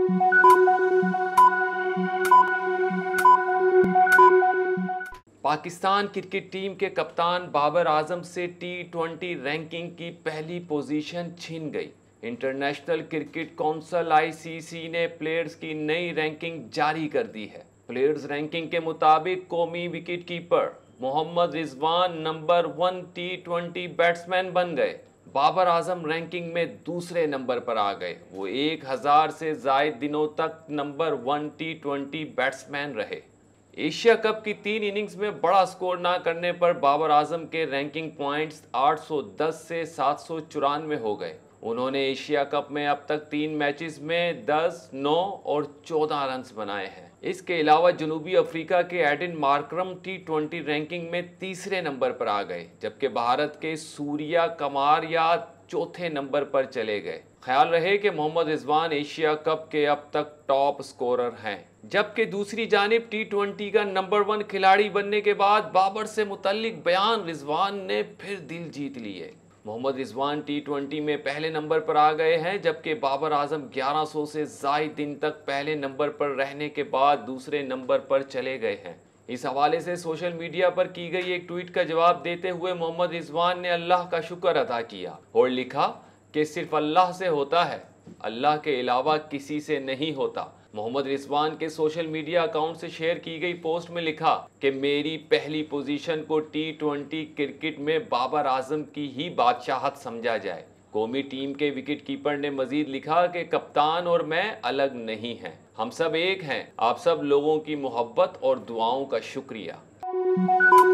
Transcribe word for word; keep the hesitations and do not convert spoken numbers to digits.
Pakistan cricket team के कप्तान बाबर आजम से टी ट्वेंटी रैंकिंग की पहली पोजीशन छिन गई। International cricket council I C C ने प्लेयर्स की नई रैंकिंग जारी कर दी है। प्लेयर्स रैंकिंग के मुताबिक कौमी wicket keeper Mohammad Rizwan number one T twenty batsman बन गए। बाबर आजम रैंकिंग में दूसरे नंबर पर आ गए। वो एक हजार से ज्यादा दिनों तक number one T twenty batsman रहे। एशिया कप की तीन इनिंग्स में बड़ा स्कोर ना करने पर बाबर आजम के रैंकिंग पॉइंट्स आठ सौ दस से सात सौ चौरानवे हो गए। उन्होंने एशिया कप में अब तक तीन मैचेस में दस, नौ और चौदह रन्स बनाए हैं। इसके अलावा जनूबी अफ्रीका के Aiden Markram T twenty ranking में तीसरे नंबर पर आ गए, जबकि भारत के सूर्या कमारिया चौथे नंबर पर चले गए। ख्याल रहे कि मोहम्मद रिजवान एशिया कप के अब तक टॉप स्कोरर हैं, जबकि दूसरी जानिब टी ट्वेंटी का नंबर वन खिलाड़ी बनने के बाद बाबर से मुतल्लिक बयान रिजवान ने फिर दिल जीत लिए। मोहम्मद रिजवान टी ट्वेंटी में पहले नंबर पर आ गए हैं, जबकि बाबर आजम ग्यारह सौ से ज़ायद दिन तक पहले नंबर पर रहने के बाद दूसरे नंबर पर चले गए हैं। इस हवाले से सोशल मीडिया पर की गई एक ट्वीट का जवाब देते हुए मोहम्मद रिजवान ने अल्लाह का शुक्र अदा किया और लिखा कि सिर्फ अल्लाह से होता है, अल्लाह के अलावा किसी से नहीं होता। मोहम्मद रिजवान के सोशल मीडिया अकाउंट से शेयर की गई पोस्ट में लिखा कि मेरी पहली पोजीशन को टी ट्वेंटी क्रिकेट में बाबर आजम की ही बादशाहत समझा जाए। कौमी टीम के विकेट कीपर ने मजीद लिखा कि कप्तान और मैं अलग नहीं हैं, हम सब एक हैं। आप सब लोगों की मोहब्बत और दुआओं का शुक्रिया।